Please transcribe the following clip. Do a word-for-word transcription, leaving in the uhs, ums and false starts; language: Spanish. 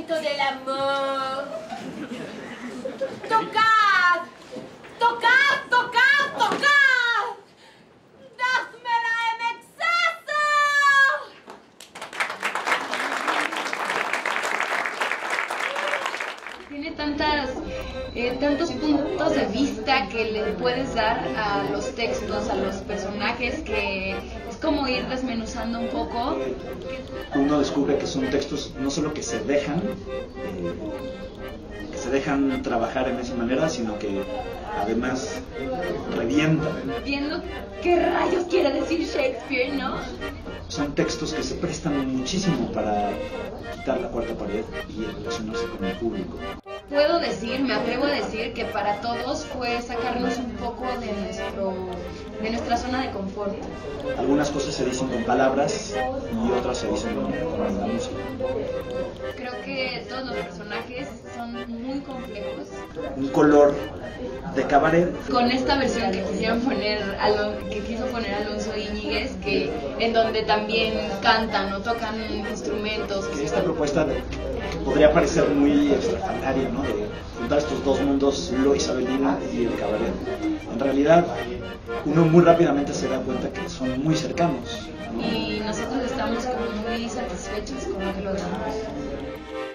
momento del amor. ¡Tocad! ¡Tocad, tocad, tocad! ¡Dádmela en exceso! Tiene tantas, eh, tantos puntos de vista que le puedes dar a los textos, a los personajes, que es como ir desmenuzando un poco. Uno descubre que son textos no solo que se dejan, eh, que se dejan trabajar en esa manera, sino que además revientan. Viendo qué rayos quiere decir Shakespeare, ¿no? Son textos que se prestan muchísimo para quitar la cuarta pared y relacionarse con el público. Puedo decir, me atrevo a decir que para todos fue sacarnos un poco de nuestro, de nuestra zona de confort. Algunas cosas se dicen con palabras y otras se dicen con, con la música. Creo que todos los personajes son muy complejos. Un color de cabaret. Con esta versión que quisieron poner, que quiso poner Alonso Íñiguez, que en donde también cantan o tocan instrumentos. Que esta propuesta que podría parecer muy extrafalaria, ¿no? De juntar estos dos mundos, lo isabelino y el cabaret. En realidad, uno muy rápidamente se da cuenta que son muy cercanos, ¿no? Y nosotros estamos como muy satisfechos con lo que logramos.